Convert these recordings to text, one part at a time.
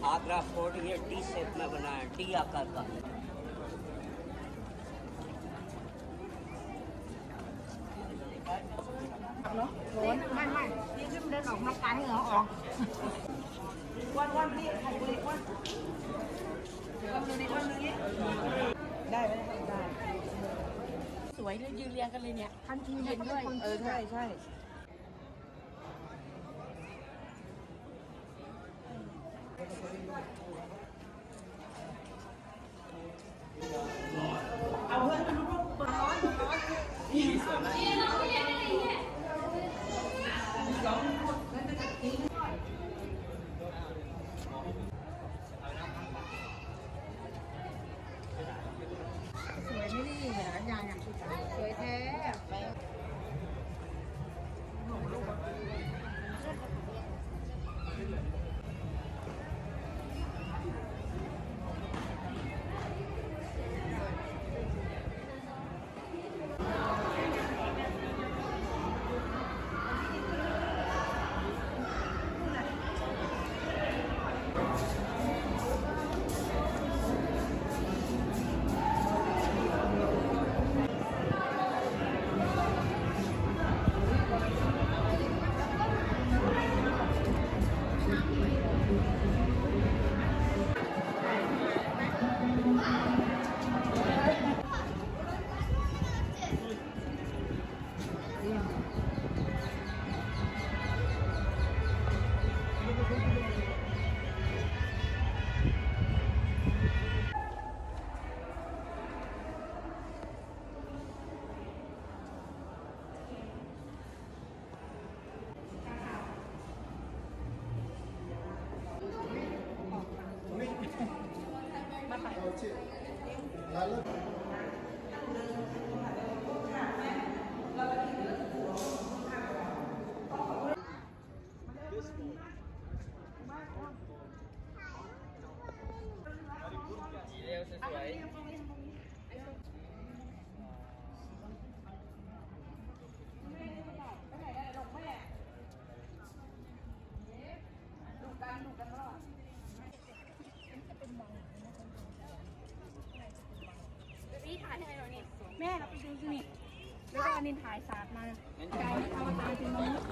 Agra fort ये T shape में बना है, टी आकार का। ไม่นี่ขึ้นเดินออกมากันเหรอออกวันนี้ใครบริวันนี้ได้ไหมได้สวยเลยยืนเรียงกันเลยเนี่ยทันทีเย็นด้วยใช่เอาเพื่อนลูกๆร้อนนี่สวยมากสวยไม่ดีเหรอยายสวยแท้พี่ถ่ายให้เราเนี่ยแม่เราไปดูนี่แล้วก็นินถ่ายสาดมาไกลเอามาตามจริงๆ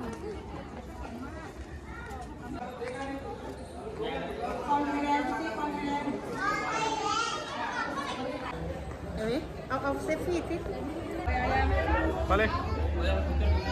คอนแลนด์สิคอนแลนด์เดี๋ยวนี้เอาเซฟฟี่สิมาเลย